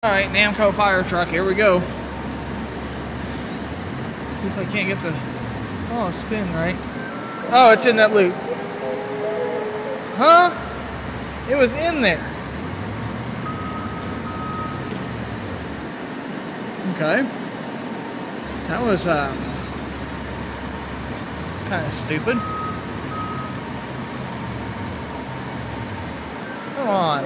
Alright, Namco fire truck, here we go. See if I can't get the... Oh, spin right. Oh, it's in that loop. Huh? It was in there. Okay. That was kind of stupid. Come on.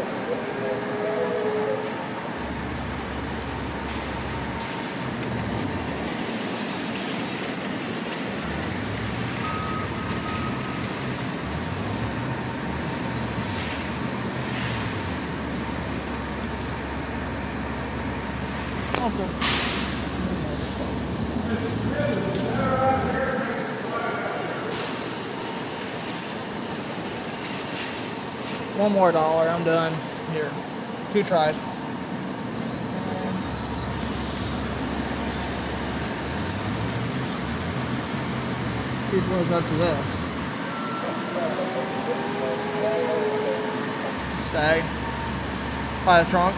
One more dollar, I'm done. Here, 2 tries. See what it does to this. Stag. By the trunk.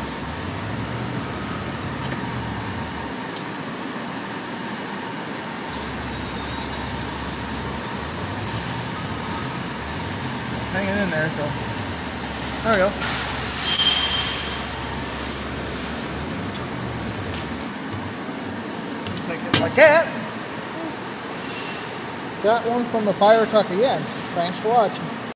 Hanging in there, so there we go. Take it like that. Got one from the fire truck again. Thanks for watching.